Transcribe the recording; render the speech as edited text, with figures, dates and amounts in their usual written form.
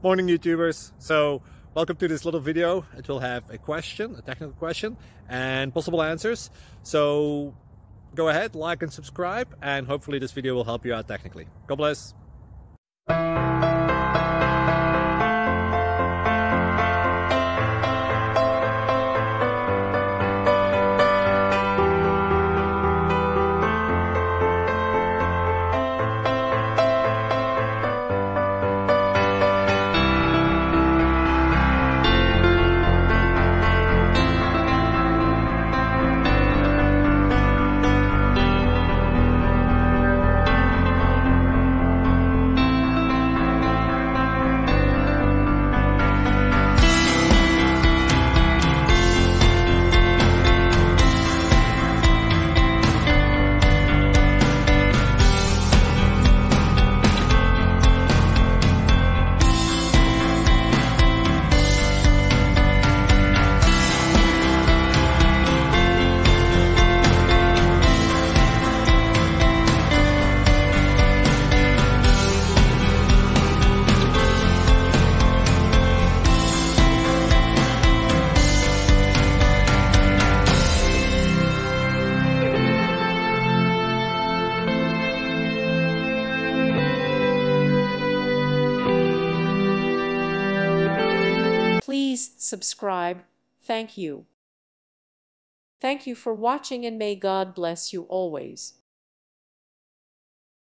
Morning YouTubers. So welcome to this little video. It will have a question, a technical question, and possible answers. So go ahead, like and subscribe, and hopefully this video will help you out technically. God bless. Please subscribe. Thank you. Thank you for watching, and may God bless you always.